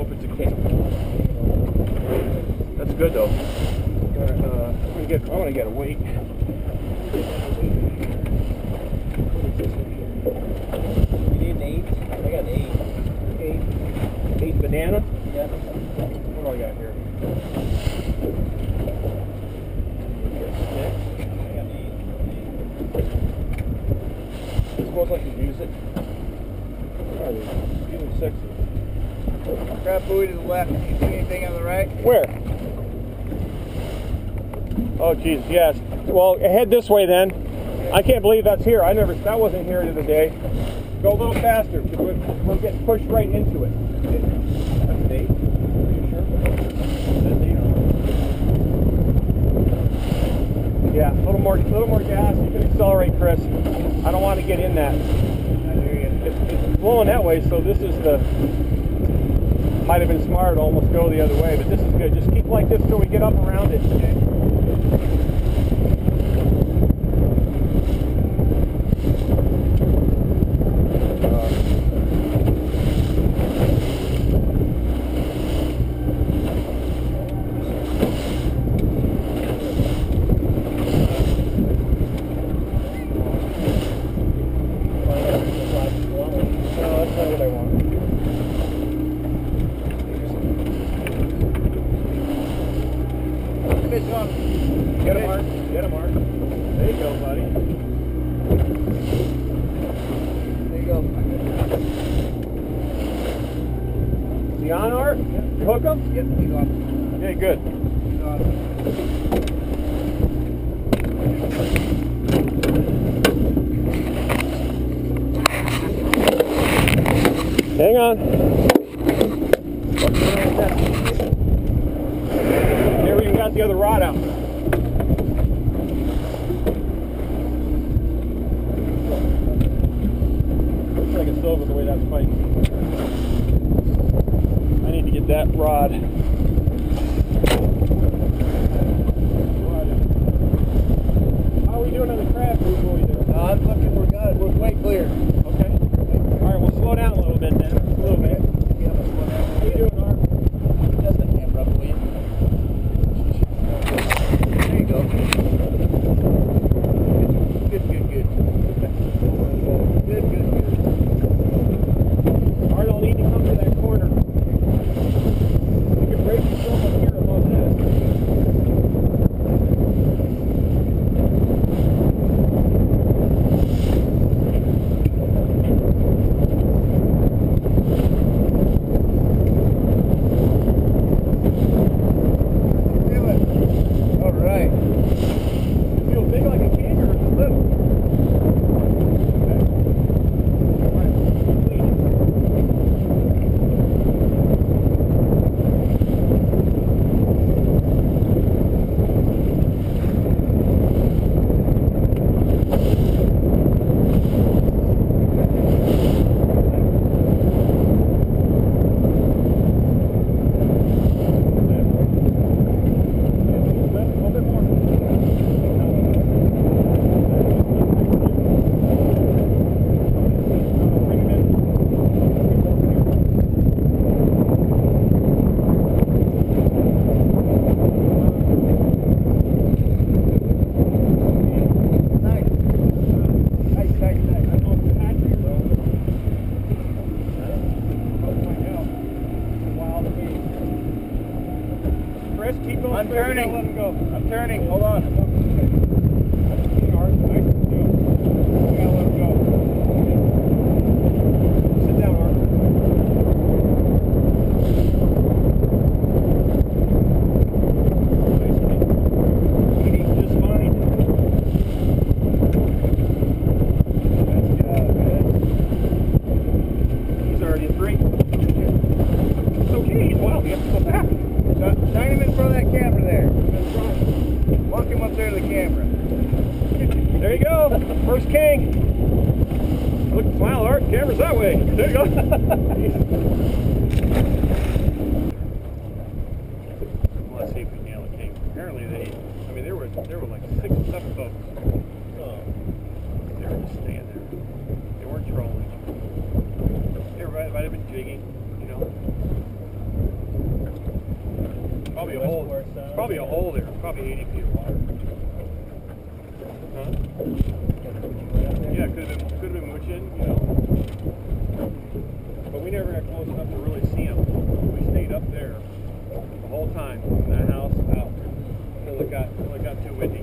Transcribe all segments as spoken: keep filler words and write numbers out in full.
if it's a king. That's good though. Uh, I'm gonna get. I want to get a weight. You need an eight? I got an eight. Eight. Eight banana? Yeah. What do I got here? I got an eight. I suppose I can use it. Where are they? Even sixes. Crab buoy to the left. You see anything on the right? Where? Oh, geez, yes. Well, head this way then. I can't believe that's here. I never. That wasn't here the other day. Go a little faster because we're, we're getting pushed right into it. That's an eight. Are you sure? That's eight. Yeah, a little more, little more gas. You can accelerate, Chris. I don't want to get in that. It's, it's blowing that way, so this is the. Might have been smart to almost go the other way, but this is good. Just keep like this till we get up around it. Okay? Get him, Mark. Get him, Mark. There you go, buddy. There you go. Is he on, Art? Yep. You hook him? Yep, he's on. Okay, good. He's on. Hang on. There we even got the other rod out. Looks like it's over the way that's fighting. I need to get that rod. How are we doing on the crab food buoy there? Uh, I'm looking, we're good. We're quite clear. Okay. All right, we'll slow down a little bit then. A little bit. Yeah, we'll slow down. What are you doing, Art? Adjust that camera up, will you? There you go. Good, good, good. Good, good, good. Art will need to come to that corner. You can break yourself up here above this. Keep going. I'm turning. Let him go. I'm turning. Hold on. Sit down, Art. Eating just fine. He's already at three. It's okay. He's wild. We have to go back. Shine him in front of that camera there. Walk him up there to the camera. There you go. First king. Look, smile, Art. Camera's that way. There you go. Well, let's see if we can nail a king. Apparently they, I mean, there were, there were like six or seven boats. Oh. They were just staying there. They weren't trolling. They were, might have been jigging, you know. probably a hole there. Probably eighty feet of water. Huh? Yeah, could have been, could have been mooching, you know. But we never got close enough to really see them. We stayed up there the whole time from that house out until it got until it got too windy.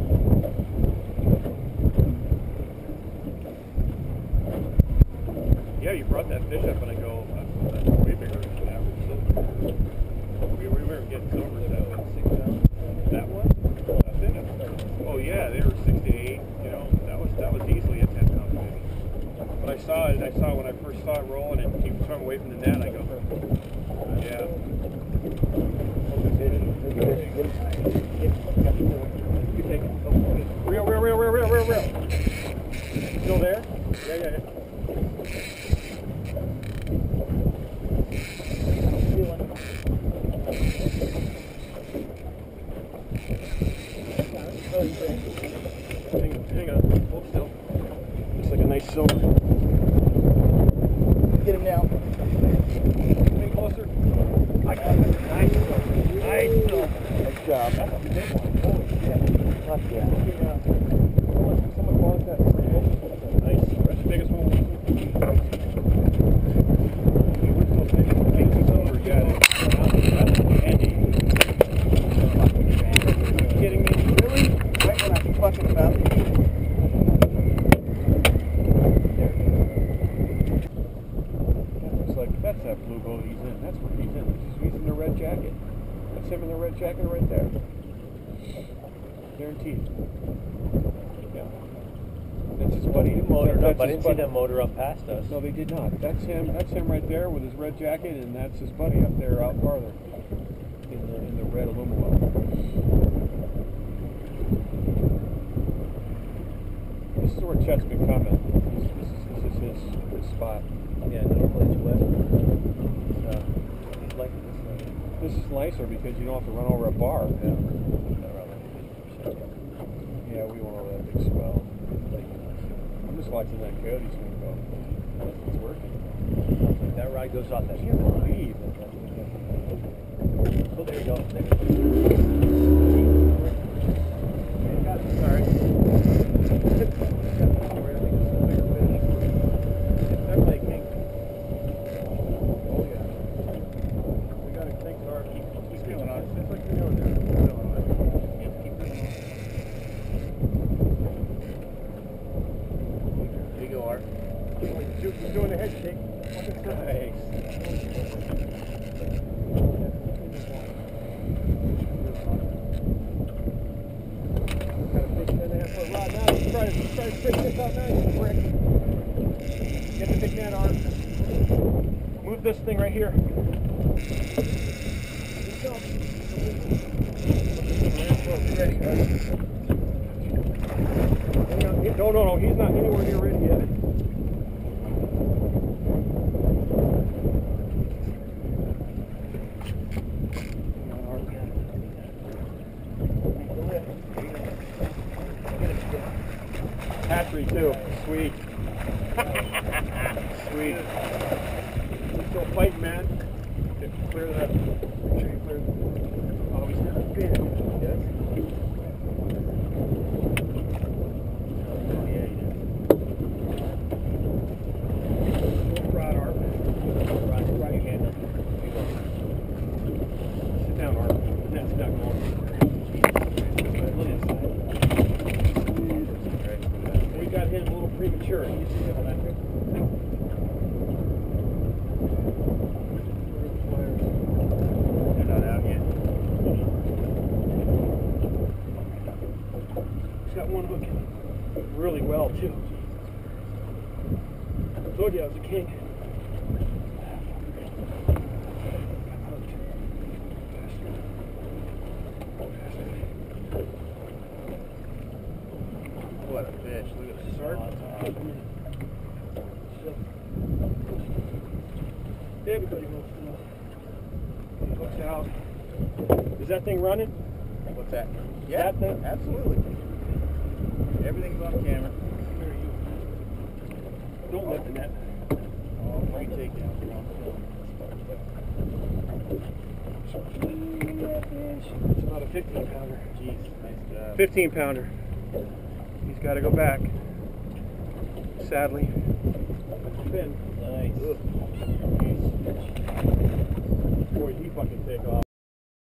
Yeah, you brought that fish up and I go, that's, that's way bigger than the average silver. We, we weren't getting silvers that one. That one? That's it. Oh yeah, they were six to eight. You know, that was that was easily a ten pound maybe. But I saw it. I saw it when I first saw it rolling and he was throwing away from the net. I go, yeah. Reel, reel, reel, reel, reel, reel, reel. Still there? Yeah, yeah, yeah. Hang on, hang on, hold still. Looks like a nice silver. Get him now. Getting closer. I got it. Nice silver. Nice silver. Nice job. That's a big one. Holy shit. Fuck yeah. Someone bought that. Nice. That's the biggest one. We're still fishing. Big silver. Got it. That's handy. Are you kidding me? Really? Right when I fucking found it. Looks like that's that blue boat he's in. That's where he's in. He's in the red jacket. That's him in the red jacket right there. Guaranteed. Yeah. That's his buddy. Motored That's up. I his didn't see buddy. them motor up past us. No, they did not. That's him. That's him right there with his red jacket, and that's his buddy up there, out farther, in the in the red aluminum. This is where Chet's been coming. This, this, is, this is his his spot. Yeah, normally it's Westport. So, he's like this way. This is nicer because you don't have to run over a bar. Yeah. Yeah, we went over that big swell. I'm just watching that coyote swing go. It's working. That ride goes off that. I can't believe. So there you go. There you go. Sorry. Definitely a king. Oh yeah. We got a king car. Keep, keep going on. It's like you're doing there. Keep going on. Yep, keep going on. There you go, Art. He's doing the head shake. Nice. Rod now, let's try to, let's try to fish this out nice, quick. Get the big net on. Move this thing right here. Ready, no, no, no, he's not anywhere near ready yet. Hatchery too. Sweet. Sweet. We're still fighting, man. Okay, clear that. Make sure you clear. Oh, he's got a fin. Yes. Oh, yeah, he does. Rod, Art. Rod, rod your hand up. Sit down, Art. The net's not going. We got him a little premature. You see him back there? They're not out yet. He's got one hooking really well, too. I told you I was a king. What a fish. Look at the start. Everybody wants to know. He hooks out. Is that thing running? What's that? Yeah, That thing? absolutely. Everything's on camera. Don't let the net. Oh, great takedown. It's about a fifteen pounder. Jeez, nice job. fifteen pounder. He's got to go back. Sadly. Fin. Nice. Boy, he fucking take off.